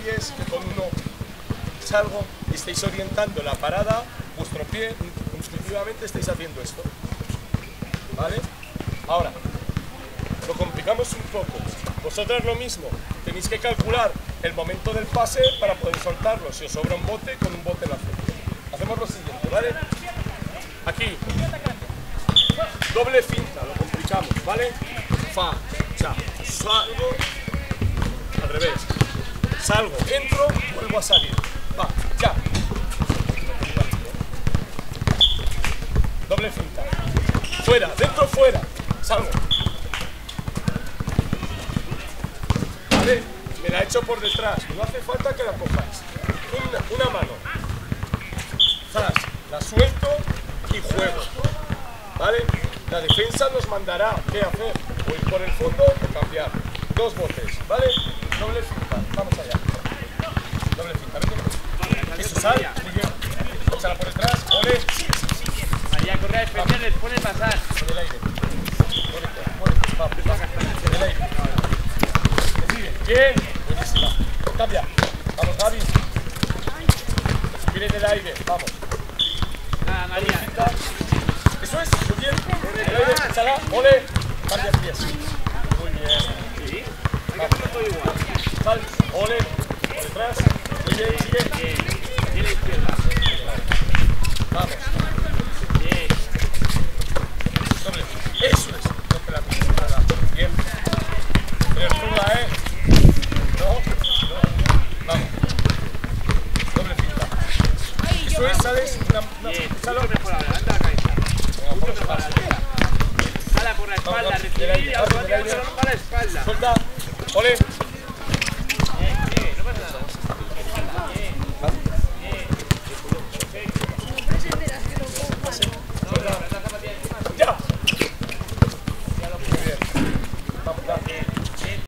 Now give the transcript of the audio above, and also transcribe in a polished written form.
pies, que con uno salgo y estáis orientando la parada, vuestro pie, intuitivamente estáis haciendo esto. ¿Vale? Ahora, lo complicamos un poco. Vosotras lo mismo, tenéis que calcular el momento del pase para poder soltarlo. Si os sobra un bote, con un bote lo hacéis. Hacemos lo siguiente, ¿vale? Aquí, doble finta, lo complicamos, ¿vale? Fa, cha, salgo, al revés. Salgo, entro, vuelvo a salir. Va, ya. Doble finta. Fuera, dentro, fuera. Salgo. Vale, me la echo por detrás. No hace falta que la cojáis. Una mano. Zas, la suelto y juego. ¿Vale? La defensa nos mandará qué hacer. O ir por el fondo o cambiar. Dos botes, ¿vale? Doble finta. Vamos allá. Doble finta. Vete. Eso, sal. Sigue. Échala por detrás. Ole. Allá, corre a defender, después de pasar. En el aire. Vamos. En el aire. Bien. Buenísima. Cambia. Vamos, Gaby. Viene del aire. Vamos. Ah, María. Eso es. Muy bien. En el aire. Échala. Ole. Cambia pies. Muy bien. Sí. Vamos. Todo igual. Sal. Ole. Por detrás. Sigue. Sigue. Y la izquierda. Vamos. Bien. Doble. Eso es. No te la pides nada. Bien. Reactúa, ¿eh? No. Vamos. Doble finta. Eso es, ¿sabes? Bien. Échalo. Mucho mejor ahora. Anda la cabeza. Venga, Mucho por mejor detrás. ahora. Jala por la espalda, recibir y automáticamente para la espalda. Suelta. Ole.